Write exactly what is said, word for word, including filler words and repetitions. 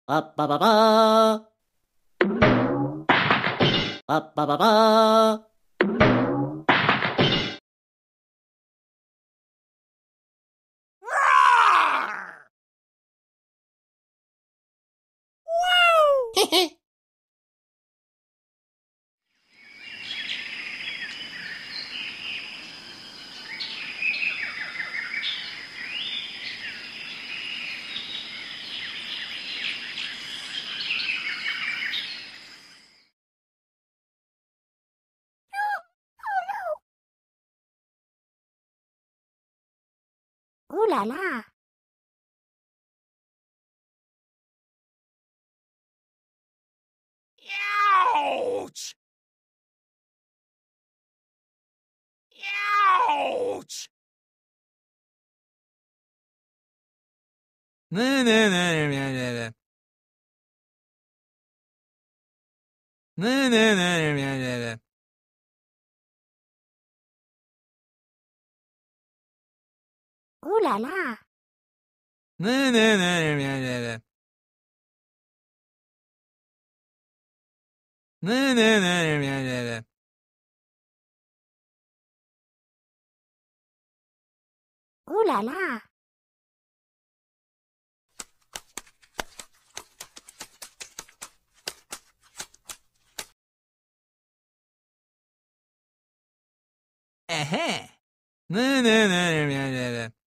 あっばばばー。あっばばばー。へへ。 Ooh la la. Ouch! Ouch! No, no, no, no, no, no. No, no, no, no, no, no. Ooh la la. No, no, no, no, no, no. No, no, no, no, no, no. Ooh la la. Uh-huh. No, no, no, no, no, no.